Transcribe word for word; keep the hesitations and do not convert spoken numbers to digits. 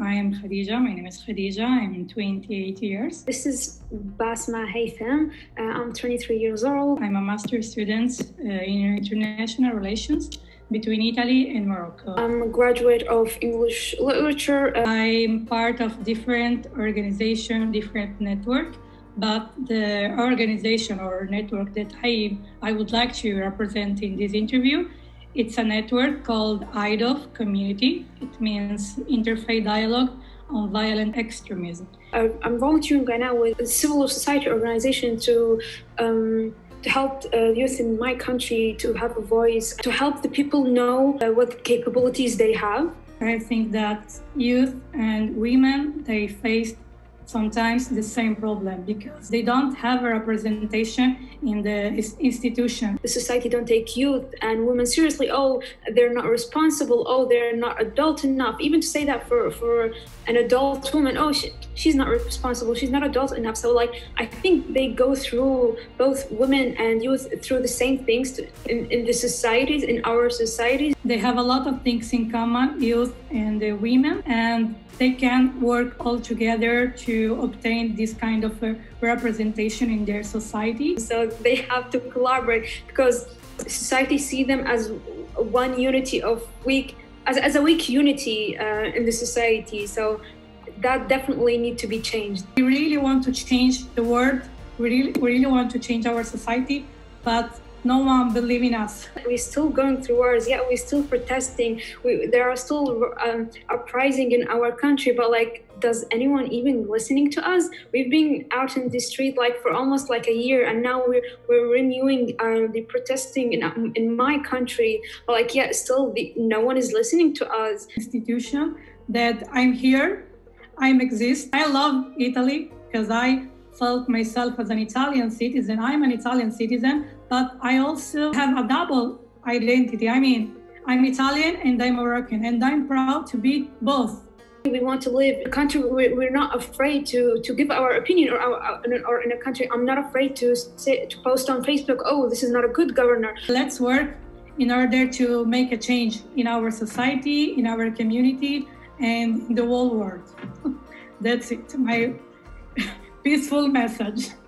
I am Khadija. My name is Khadija. I'm twenty-eight years. This is Basma Haytham. Uh, I'm twenty-three years old. I'm a master's student uh, in international relations between Italy and Morocco. I'm a graduate of English literature. Uh, I'm part of different organization, different network, but the organization or network that I, I would like to represent in this interview, it's a network called I D O F Community. It means Interfaith Dialogue on Violent Extremism. I'm volunteering right now with a civil society organization to um, to help uh, youth in my country to have a voice, to help the people know uh, what capabilities they have. I think that youth and women, they face sometimes the same problem because they don't have a representation in the institution. The society don't take youth and women seriously. Oh, they're not responsible. Oh, they're not adult enough. Even to say that for, for an adult woman, oh, she, she's not responsible. She's not adult enough. So like, I think they go through, both women and youth, through the same things to, in, in the societies, in our societies. They have a lot of things in common, youth and the women, and they can work all together to obtain this kind of a representation in their society. So they have to collaborate because society see them as one unity of weak, as, as a weak unity uh, in the society. So that definitely need to be changed. We really want to change the world. We really, we really want to change our society, but no one believes in us. We're still going through wars, yeah, we're still protesting. We, there are still um, uprising in our country, but like, does anyone even listening to us? We've been out in the street like for almost like a year, and now we're we're renewing uh, the protesting in in my country. But like, yeah, still the, no one is listening to us. Institution that I'm here, I'm exist. I love Italy because I felt myself as an Italian citizen. I'm an Italian citizen, but I also have a double identity. I mean, I'm Italian and I'm Moroccan, and I'm proud to be both. We want to live in a country where we're not afraid to, to give our opinion, or, our, or in a country I'm not afraid to, say, to post on Facebook, oh, this is not a good governor. Let's work in order to make a change in our society, in our community, and in the whole world. That's it, my peaceful message.